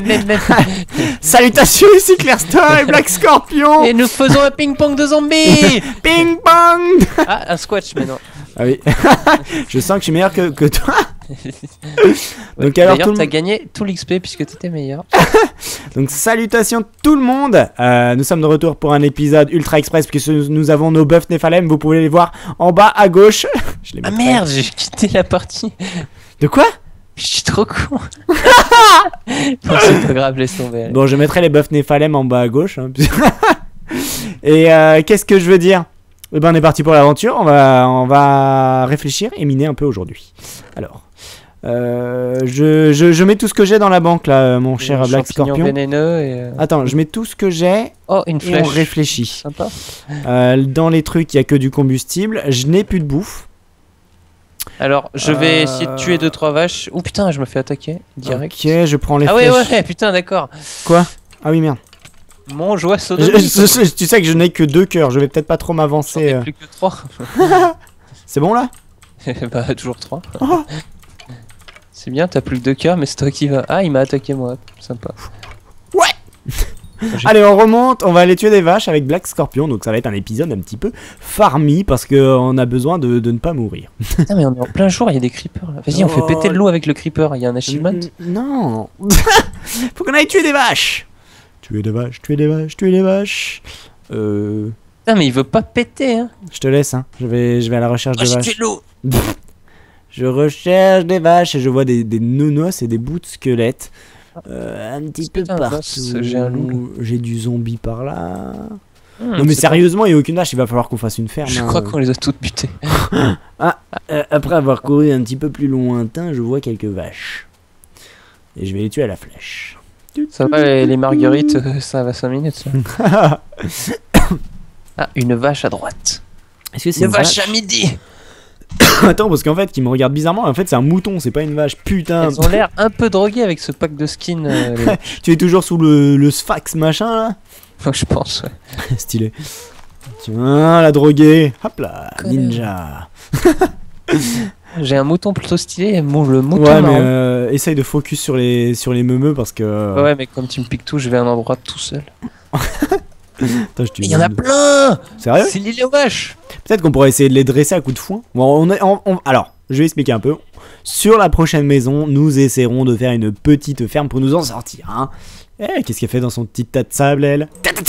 Salutations, ici Clairstar et Black Scorpion. Et nous faisons un ping-pong de zombies. Ping-pong. Ah, un squash maintenant. Ah oui. Je sens que je suis meilleur que toi. Donc alors d'ailleurs, t'as gagné tout l'XP puisque t'étais meilleur. Donc salutations tout le monde. Nous sommes de retour pour un épisode Ultra Express puisque nous avons nos buffs Nephalem. Vous pouvez les voir en bas à gauche. Ah merde, j'ai quitté la partie. De quoi? Je suis trop con. Bon, c'est pas grave, laisse tomber. Bon, je mettrai les buffs Nephalem en bas à gauche. Hein. Et qu'est-ce que je veux dire? Eh ben, on est parti pour l'aventure. On va réfléchir et miner un peu aujourd'hui. Alors, je mets tout ce que j'ai dans la banque là, mon cher Black Scorpion. Vénéneux et Attends, je mets tout ce que j'ai. Oh, une flèche. Et on réfléchit. Sympa. Dans les trucs, il y a que du combustible. Je n'ai plus de bouffe. Alors, je vais essayer de tuer 2-3 vaches. Oh putain, je me fais attaquer direct. Ok, je prends les flèches. Ah ouais, putain, d'accord. Quoi? Ah oui, merde. Mon joie tu sais que je n'ai que 2 cœurs, je vais peut-être pas trop m'avancer. J'en ai plus que 3. C'est bon là? Bah, toujours 3. Oh. C'est bien, t'as plus que 2 cœurs, mais c'est toi qui va. Ah, il m'a attaqué moi. Sympa. Ouais. Allez, on remonte, on va aller tuer des vaches avec Black Scorpion, donc ça va être un épisode un petit peu farmy parce qu'on a besoin de ne pas mourir. Putain, mais on est en plein jour, il y a des creepers là. Vas-y, on fait péter de l'eau avec le creeper, il y a un achievement. Non. Faut qu'on aille tuer des vaches. Tuer des vaches, tuer des vaches, tuer des vaches. Putain, mais il veut pas péter, hein. Je te laisse, hein. Je vais à la recherche de vaches. Tuer de l'eau. Je recherche des vaches et je vois des nounos et des bouts de squelettes. Un petit peu partout. J'ai un loup. J'ai du zombie par là. Non mais sérieusement, il n'y a aucune vache, il va falloir qu'on fasse une ferme. Je crois qu'on les a toutes butées. Après avoir couru un petit peu plus lointain, je vois quelques vaches. Et je vais les tuer à la flèche. Ça va les marguerites, ça va 5 minutes. Ça. Ah, une vache à droite. Est-ce que c'est une vache à midi? Attends, parce qu'en fait, qui me regarde bizarrement, en fait, c'est un mouton, c'est pas une vache. Putain. Elles ont l'air un peu droguées avec ce pack de skins. Tu es toujours sous le Sphax machin là? Je pense, ouais. Stylé. Tiens, la droguée. Hop là, ninja. J'ai un mouton plutôt stylé, le mouton. Ouais, mais essaye de focus sur les meumeux parce que. Ouais, mais comme tu me piques tout, je vais à un endroit tout seul. Il y en a plein. Sérieux? C'est l'île aux vaches. Peut-être qu'on pourrait essayer de les dresser à coups de foin. Bon, alors, je vais expliquer un peu. Sur la prochaine maison, nous essaierons de faire une petite ferme pour nous en sortir. Hein. Qu'est-ce qu'elle fait dans son petit tas de sable, elle?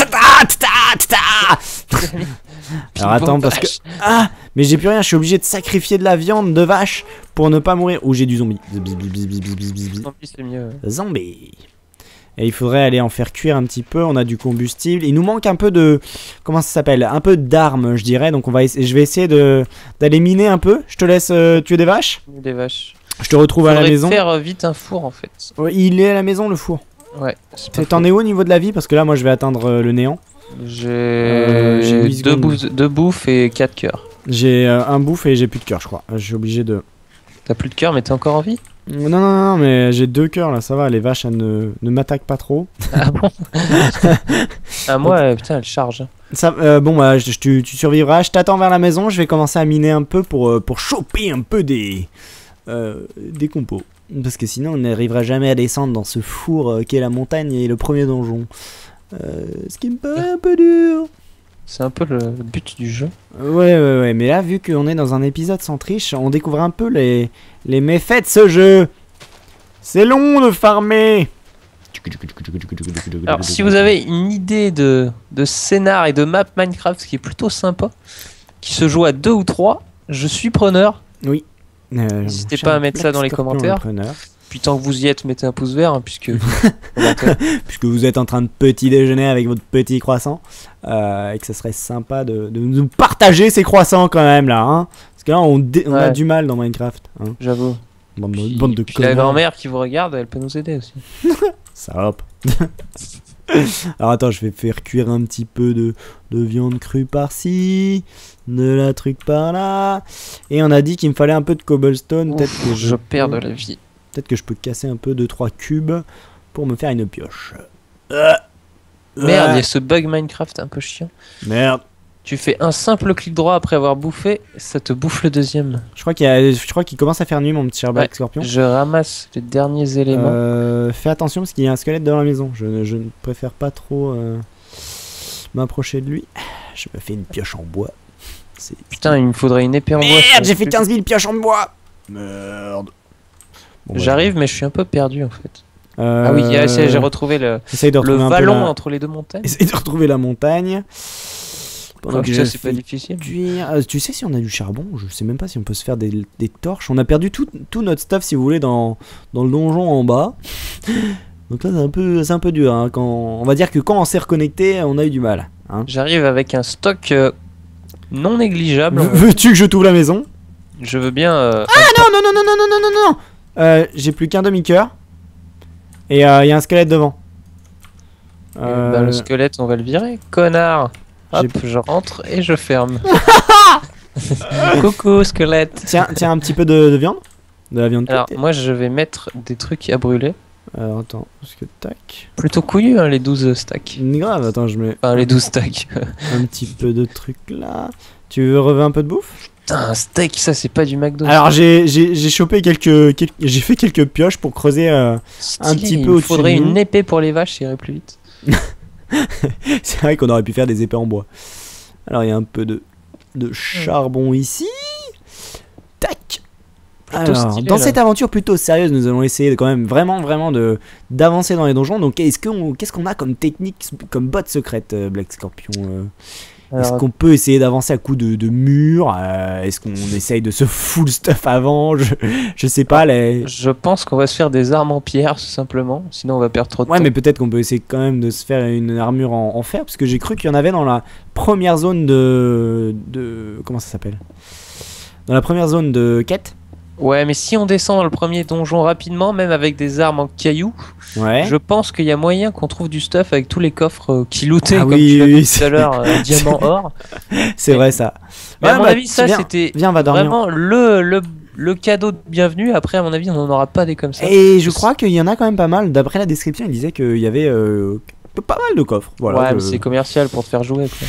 Alors attends, parce que... Ah, mais j'ai plus rien, je suis obligé de sacrifier de la viande de vache pour ne pas mourir. Ou j'ai du zombie. Zombie, c'est mieux. Zombie. Et il faudrait aller en faire cuire un petit peu, on a du combustible. Il nous manque un peu de... Comment ça s'appelle? Un peu d'armes, je dirais. Donc je vais essayer d'aller miner un peu. Je te laisse tuer des vaches. Des vaches. Je te retrouve à la maison. Faire vite un four en fait. Ouais, il est à la maison le four. Ouais. T'en es où au niveau de la vie? Parce que là moi je vais atteindre le néant. J'ai 2 bouffes et 4 cœurs. J'ai un bouffe et j'ai plus de cœur je crois. Je suis obligé de... T'as plus de cœur mais t'es encore en vie? Non, mais j'ai 2 cœurs là, ça va, les vaches elles ne m'attaquent pas trop. Ah bon? Ah moi, putain, elles chargent. Ça, bon bah tu survivras, je t'attends vers la maison, je vais commencer à miner un peu pour choper un peu des compos. Parce que sinon on n'arrivera jamais à descendre dans ce four qu'est la montagne et le premier donjon. Ce qui me paraît un peu dur. C'est un peu le but du jeu. Ouais, mais là, vu qu'on est dans un épisode sans triche, on découvre un peu les méfaits de ce jeu. C'est long de farmer. Alors, si vous avez une idée de scénar et de map Minecraft qui est plutôt sympa, qui se joue à 2 ou 3, je suis preneur. Oui. N'hésitez pas à mettre ça dans les commentaires. Puis tant que vous y êtes, mettez un pouce vert, hein, puisque vous êtes en train de petit déjeuner avec votre petit croissant. Et que ça serait sympa de nous partager ces croissants quand même là. Hein, parce que là, on a du mal dans Minecraft. Hein. J'avoue. Bande de puis la grand-mère qui vous regarde, elle peut nous aider aussi. Salope. Alors attends, je vais faire cuire un petit peu de viande crue par-ci, de la truc par-là. Et on a dit qu'il me fallait un peu de cobblestone. Peut-être que je perds de la vie. Peut-être que je peux casser un peu 2-3 cubes pour me faire une pioche. Merde, il y a ce bug Minecraft un peu chiant. Merde. Tu fais un simple clic droit après avoir bouffé, ça te bouffe le deuxième. Je crois qu'il commence à faire nuit, mon petit cher Black Scorpion. Je ramasse les derniers éléments. Fais attention parce qu'il y a un squelette dans la maison. Je ne préfère pas trop m'approcher de lui. Je me fais une pioche en bois. Putain, il me faudrait une épée en bois. Merde, j'ai fait 15 000 pioches en bois. Merde. Bon, j'arrive, mais je suis un peu perdu en fait. Ah oui, j'ai retrouvé le vallon entre les deux montagnes. Essaye de retrouver la montagne. Pendant que ça, c'est pas difficile. Tu sais si on a du charbon? Je sais même pas si on peut se faire des torches. On a perdu tout notre stuff, si vous voulez, dans le donjon en bas. Donc là, c'est un peu dur. Hein. On va dire que quand on s'est reconnecté, on a eu du mal. Hein. J'arrive avec un stock non négligeable. Veux-tu que je t'ouvre la maison? Je veux bien. Ah non. J'ai plus qu'un demi-cœur. Et il y a un squelette devant. Le squelette, on va le virer, connard. Hop, je rentre et je ferme. Coucou squelette. Tiens un petit peu de viande. De la viande. Alors moi je vais mettre des trucs à brûler. Alors attends, parce que tac. Plutôt couillu hein, les 12 stacks. Grave, attends, je mets. Enfin les 12 stacks. Un petit peu de trucs là. Tu veux relever un peu de bouffe? Putain, un steak, ça c'est pas du McDo. Alors j'ai chopé j'ai fait quelques pioches pour creuser un petit peu au-dessus. Il faudrait une épée pour les vaches, ça irait plus vite. C'est vrai qu'on aurait pu faire des épées en bois. Alors il y a un peu de charbon ici. Tac. Alors, stylé, dans là. cette aventure plutôt sérieuse, nous allons essayer de, quand même vraiment d'avancer dans les donjons. Donc qu'est-ce qu'on a comme technique, comme botte secrète, Black Scorpion? Est-ce qu'on peut essayer d'avancer à coups de murs? Est-ce qu'on essaye de se full stuff avant? Je sais pas. Je pense qu'on va se faire des armes en pierre, tout simplement. Sinon, on va perdre trop de temps. Ouais, mais peut-être qu'on peut essayer quand même de se faire une armure en fer. Parce que j'ai cru qu'il y en avait dans la première zone de comment ça s'appelle? Dans la première zone de quête. Ouais, mais si on descend dans le premier donjon rapidement, même avec des armes en cailloux, ouais. Je pense qu'il y a moyen qu'on trouve du stuff avec tous les coffres qui lootaient, comme tu l'as dit tout à l'heure, diamant, or. C'est vrai ça. Mais à mon avis, ça c'était vraiment le cadeau de bienvenue. Après, à mon avis, on n'en aura pas des comme ça. Et je crois qu'il y en a quand même pas mal. D'après la description, il disait qu'il y avait pas mal de coffres. Voilà, ouais, mais c'est commercial pour te faire jouer. Quoi.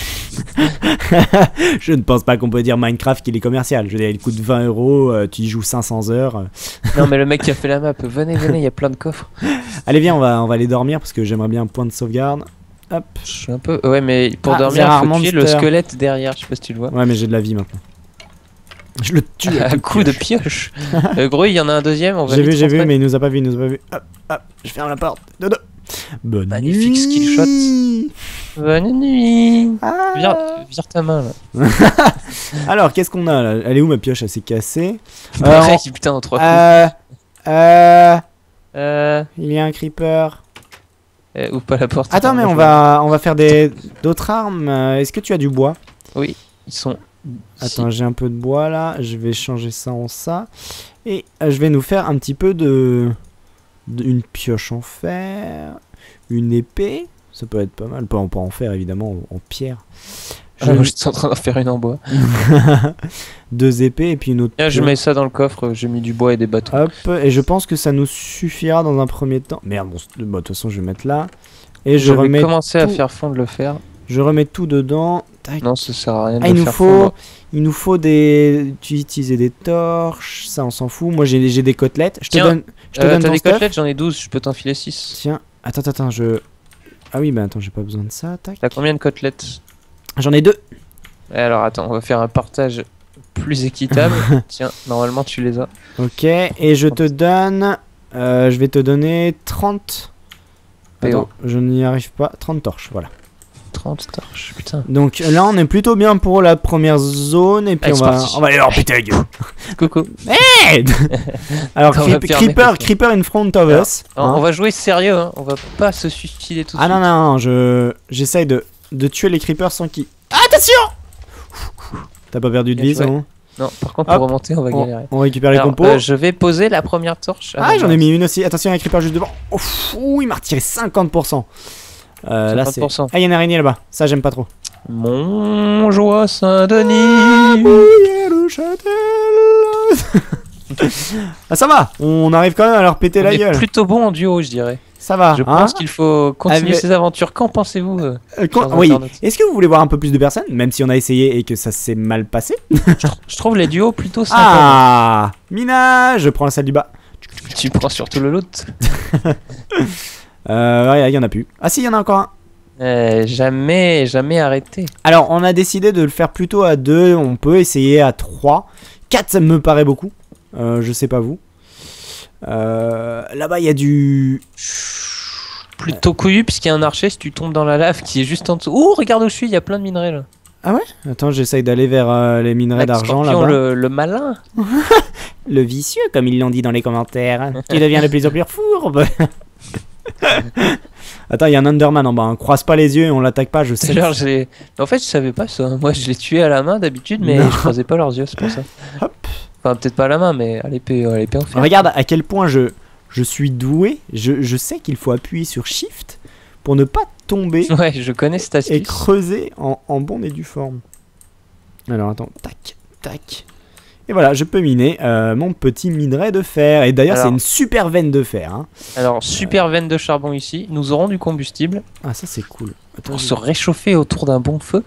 Je ne pense pas qu'on peut dire Minecraft qu'il est commercial. Je veux dire, il coûte 20 €, tu y joues 500 heures. Non, mais le mec qui a fait la map, venez, il y a plein de coffres. Allez, viens, on va aller dormir parce que j'aimerais bien un point de sauvegarde. Hop. Je suis un peu. Ouais, mais pour dormir, il faut tuer le squelette derrière. Je sais pas si tu le vois. Ouais, mais j'ai de la vie maintenant. Je le tue à coup de pioche. Gros, il y en a un deuxième. J'ai vu, mais il nous a pas vu. Hop, je ferme la porte. Dodo. Bonne magnifique nuit. Skill shot. Bonne nuit. Vire ta main là. Alors, qu'est-ce qu'on a là? Elle est où ma pioche? Elle s'est cassée. Putain, en 3 coups. Il y a un creeper. Ouvre pas la porte. Attends, mais on va faire d'autres armes. Est-ce que tu as du bois? Oui, ils sont. Attends, j'ai un peu de bois là. Je vais changer ça en ça. Et je vais nous faire un petit peu une pioche en fer, une épée, ça peut être pas mal, pas en fer évidemment, en pierre. Je suis en train de faire une en bois. 2 épées et puis une autre. Je mets ça dans le coffre, j'ai mis du bois et des bâtons. Hop, et je pense que ça nous suffira dans un premier temps. Merde, bon, de toute façon je vais mettre là. Et je remets vais commencer à faire fondre le fer. Je remets tout dedans. Tac. Non, ça sert à rien de le faire fondre. Il nous faut utiliser des torches, ça on s'en fout. Moi j'ai des côtelettes. Je te donne t'as des côtelettes, j'en ai 12, je peux t'en filer 6. Tiens, attends, ah oui, bah attends, j'ai pas besoin de ça. Tac. T'as combien de côtelettes? J'en ai 2. Alors attends, on va faire un partage plus équitable. Tiens, normalement tu les as. Ok, et je te donne. Je vais te donner 30. Attends, je n'y arrive pas. 30 torches, voilà. 30 torches, putain. Donc là, on est plutôt bien pour la première zone. Et puis on va aller leur péter la gueule. Coucou. Hey. Alors, Creeper in front of us. On va jouer sérieux, hein. On va pas se suicider tout de suite. Ah non, j'essaye de tuer les creepers sans qu'ils. Attention! T'as pas perdu de vie, ça? Non, par contre, pour remonter, on va galérer. On récupère les compos. Je vais poser la première torche. J'en ai mis une aussi. Attention, il y a un creeper juste devant. Ouh, il m'a retiré 50%. Là, c'est. Ah, il y a une araignée là-bas. Ça, j'aime pas trop. Mon joie Saint-Denis. Ah, ça va. On arrive quand même à leur péter la gueule. Plutôt bon en duo, je dirais. Ça va. Je hein pense qu'il faut continuer Avec- ces aventures. Qu'en pensez-vous Oui. internautes Est-ce que vous voulez voir un peu plus de personnes, même si on a essayé et que ça s'est mal passé? Je trouve les duos plutôt sympas. Ah, Mina, je prends la salle du bas. Tu prends surtout le loot. Ouais, il y en a plus. Ah si, il y en a encore un. Jamais arrêté. Alors, on a décidé de le faire plutôt à 2. On peut essayer à 3. 4, ça me paraît beaucoup. Je sais pas vous. Là-bas, il y a du... Plutôt couillu puisqu'il y a un archer si tu tombes dans la lave qui est juste en dessous. Ouh, regarde où je suis, il y a plein de minerais là. Attends, j'essaye d'aller vers les minerais Black d'argent Scorpion, là-bas. le malin. Le vicieux, comme ils l'ont dit dans les commentaires. Tu deviens de plus en plus fourbe. Attends, il y a un Underman en bas. Hein. Croise pas les yeux et on l'attaque pas, je sais. C'est genre, en fait, je savais pas ça. Moi, je l'ai tué à la main d'habitude, mais Non. je croisais pas leurs yeux, c'est pour ça. Hop. Enfin, peut-être pas à la main, mais à l'épée en fer. Regarde à quel point je suis doué. Je sais qu'il faut appuyer sur Shift pour ne pas tomber Ouais, je connais cette et astuce. creuser en bon et due forme. Alors attends, tac, tac. Et voilà, je peux miner mon petit minerai de fer. Et d'ailleurs, c'est Alors- une super veine de fer. Hein. Alors, super veine de charbon ici. Nous aurons du combustible Ah, ça c'est cool. Attends, pour se réchauffer autour d'un bon feu.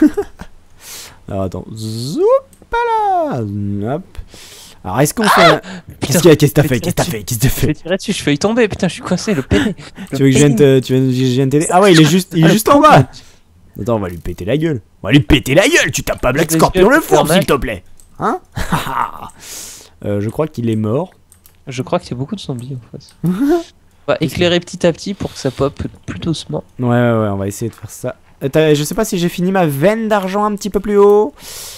alors attends. Zoup là. Hop. Alors, est-ce qu'on fait. Qu'est-ce qu'il y a? Qu'est-ce que t'as fait? Qu'est-ce que t'as fait? Qu'est-ce que t'as Je vais fait? tirer dessus, je failli tomber. Putain, je suis coincé, le péné. Tu veux que je vienne t'aider? Ah ouais, il est juste en bas. Attends, on va lui péter la gueule. On va lui péter la gueule. Tu tapes pas Black Les Scorpion yeux le four, fermés. s'il te plaît. Hein? Je crois qu'il est mort. Je crois qu'il y a beaucoup de zombies en face. On va éclairer petit à petit pour que ça pop plus doucement. Ouais, on va essayer de faire ça. Je sais pas si j'ai fini ma veine d'argent un petit peu plus haut.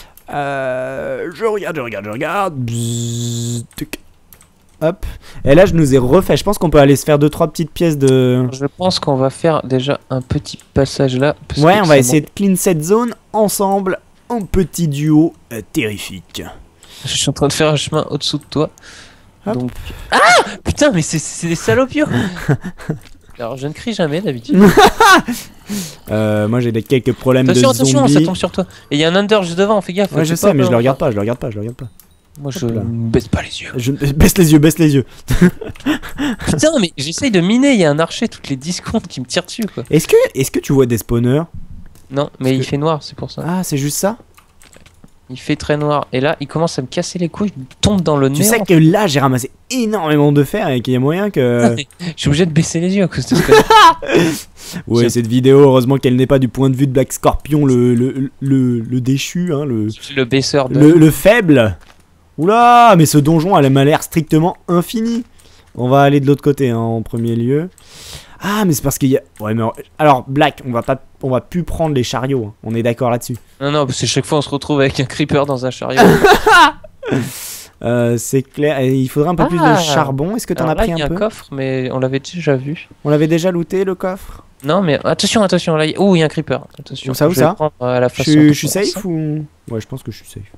Je regarde. Bzzz, tuc. Hop. Et là, je nous ai refait. Je pense qu'on peut aller se faire 2-3 petites pièces de. Je pense qu'on va faire déjà un petit passage là. parce Ouais, que on ça va essayer de clean cette zone ensemble en petit duo terrifique. Je suis en train de faire un chemin au-dessous de toi. Hop. Donc... Ah putain, mais c'est des salopios. Alors, je ne crie jamais d'habitude. Moi, j'ai quelques problèmes Attention, de attention, zombies. ça tombe sur toi. Et il y a un under juste devant, fais gaffe. Ouais, je c'est sais, pas mais je le blanc. regarde pas. Moi, je Hop là. ne baisse pas les yeux. Je... Baisse les yeux. Putain, mais j'essaye de miner. Il y a un archer toutes les 10 secondes qui me tire dessus, quoi. Est-ce que tu vois des spawners? Non, mais Parce il que- fait noir, c'est pour ça. Ah, c'est juste ça? Il fait très noir. Et là, il commence à me casser les couilles. Il tombe dans le Tu néant. sais que là, j'ai ramassé énormément de fer et qu'il y a moyen que... Je suis obligé de baisser les yeux à cause de ce que Ouais, C'est- cette vidéo, heureusement qu'elle n'est pas du point de vue de Black Scorpion, le déchu, hein, le baisseur de. le faible. Oula, mais ce donjon, elle m'a l'air strictement infini. On va aller de l'autre côté, hein, en premier lieu. Ah, mais c'est parce qu'il y a... Ouais, mais... Alors, Black, on va plus prendre les chariots, hein. On est d'accord là-dessus. Non, non, parce que chaque fois on se retrouve avec un creeper dans un chariot. C'est clair, et il faudrait un peu plus de Ah. charbon. Est-ce que t'en Alors as là, pris il y a un un peu? coffre, mais on l'avait déjà vu. On l'avait déjà looté, le coffre? Non, mais attention, attention. Là, oh, il y a un creeper. Attention. Où ça, où je vais ça le prendre à la façon Je de suis France. safe ou... Ouais, je pense que je suis safe.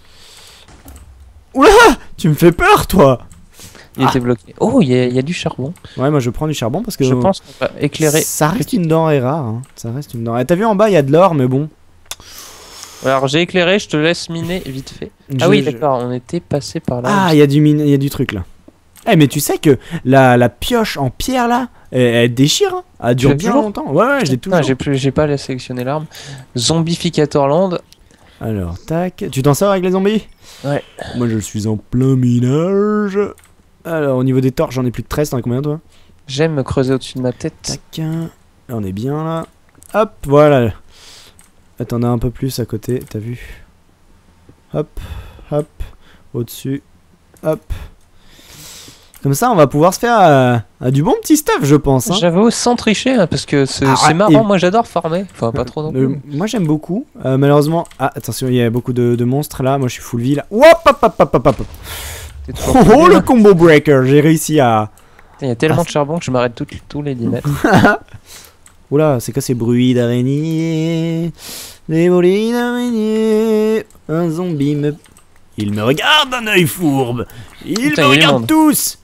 Oula, tu me fais peur, toi. Il était bloqué. Oh, il y a du charbon. Ouais, moi je prends du charbon parce que... Je pense qu'on va éclairer. Ça reste une denrée rare, hein. Ça reste une denrée. T'as vu en bas, il y a de l'or, mais bon. Alors, j'ai éclairé, je te laisse miner vite fait. Ah oui, d'accord, on était passé par là. Ah, il y a du truc là. Eh, mais tu sais que la pioche en pierre là, elle déchire, hein. Elle dure l'as bien toujours longtemps. Ouais, je l'ai toujours. J'ai pas sélectionné l'arme. Zombificator Land. Alors, tac. Tu t'en sors avec les zombies? Ouais. Moi je suis en plein minage. Alors, au niveau des torches, j'en ai plus de 13. T'en as combien toi? J'aime me creuser au-dessus de ma tête. Tac. Là, on est bien là. Hop, voilà. Là, t'en as un peu plus à côté, t'as vu? Hop, hop, au-dessus, hop. Comme ça, on va pouvoir se faire du bon petit stuff, je pense. Hein. J'avoue, sans tricher, hein, parce que c'est Ah, marrant. et- Moi, j'adore farmer. Enfin, pas trop non plus. Moi, j'aime beaucoup. Malheureusement, ah, attention, il y a beaucoup de monstres là. Moi, je suis full vie là. Hop, hop, hop, hop, hop, hop. T'es toujours Oh, plus le bien. combo breaker. J'ai réussi à. Il y a tellement de charbon que je m'arrête tous les 10 mètres. Oula, c'est quoi ces bruits d'araignée? Des bruits d'araignée. Un zombie me. Il me regarde d'un œil fourbe. Il Putain, me il y a du regarde monde. tous.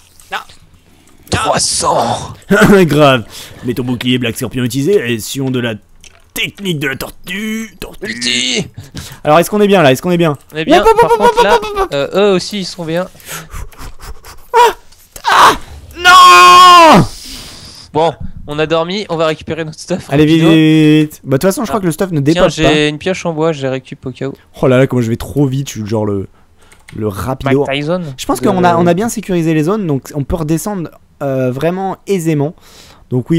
300. Grave. Mets ton bouclier Black Scorpion utilisé. Sion de la technique de la tortue. Ulti. Alors, est-ce qu'on est bien là? Est-ce qu'on est bien? On est bien. Hop, hop, Par hop, contre, hop, là, hop, hop, hop. eux aussi, ils sont bien. Non! Bon, on a dormi, on va récupérer notre stuff. Allez, vite, rapido. vite. Bah, de toute façon, je crois que le stuff ne Tiens, dépote pas. j'ai une pioche en bois, je les récup au cas où. Oh là là, comment je vais trop vite, je suis genre le rapido. Mike Tyson. Je pense qu'on a bien sécurisé les zones, donc on peut redescendre vraiment aisément. Donc oui,